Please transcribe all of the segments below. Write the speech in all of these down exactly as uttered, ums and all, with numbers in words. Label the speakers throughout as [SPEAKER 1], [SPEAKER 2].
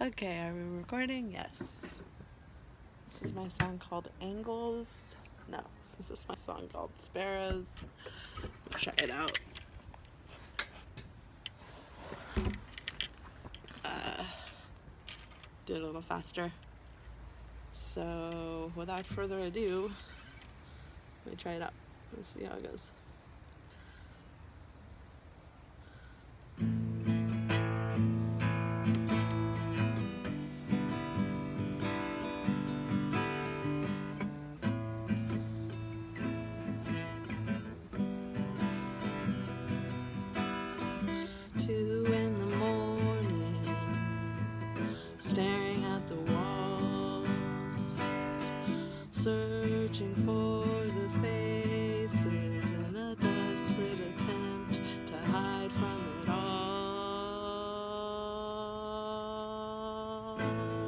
[SPEAKER 1] Okay, are we recording? Yes. This is my song called Angles. No, this is my song called Sparrows. Try it out. Uh, do it a little faster. So, without further ado, let me try it out. Let's see how it goes. Two in the morning, staring at the walls, searching for the faces in a desperate attempt to hide from it all.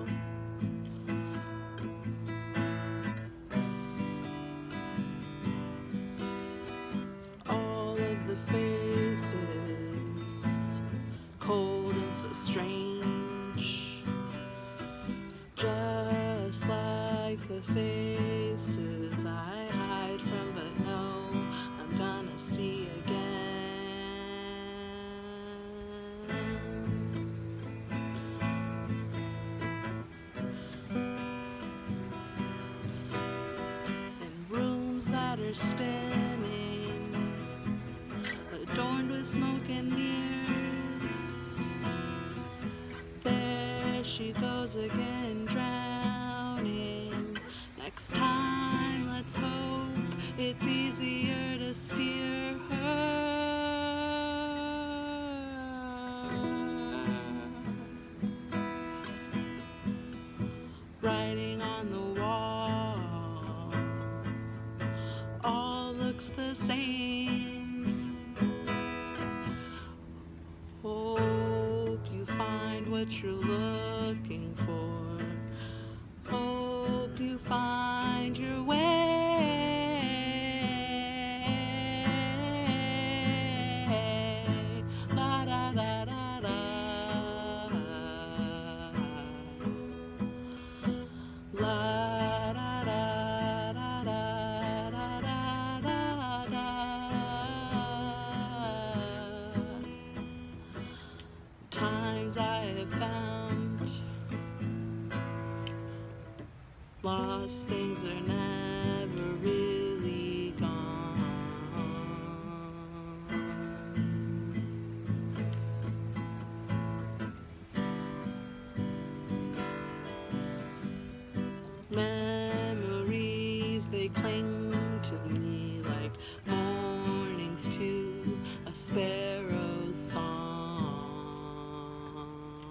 [SPEAKER 1] All of the faces, cold and so strange, just like the faces I hide from but know I'm gonna see again. In rooms that are spinning, adorned with smoke and mirrors, there she goes again, drowning. Next time, let's hope it's easier to steer her. Writing on the wall, all looks the same. Hope you find what you're looking for. Hope you find your way. La da da da da. La da da da da da da da da. Times I have found lost things are never really gone. Memories, they cling to me like mornings to a sparrow's song.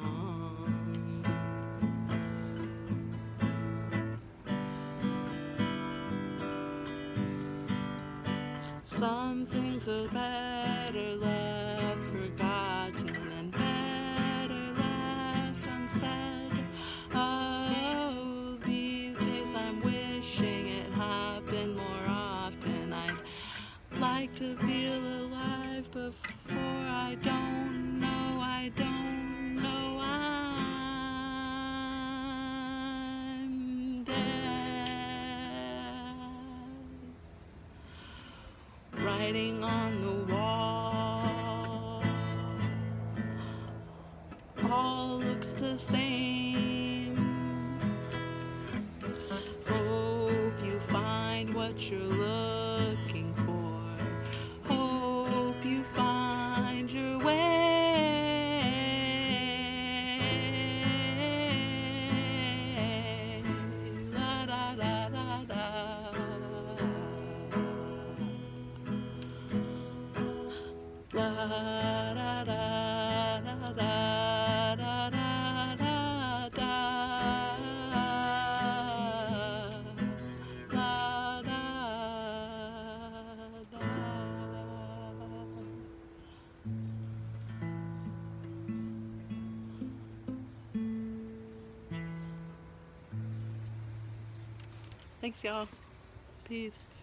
[SPEAKER 1] Some things are better left forgotten and better left unsaid. Oh, these days I'm wishing it happened more often. I'd like to feel alive before I don't know, I don't know I'm dead. Writing on the wall, all looks the same. Hope you find what you're looking for. Hope you find your way. La da da da da. La da da da da da da da da. La da da. Thanks, y'all. Peace.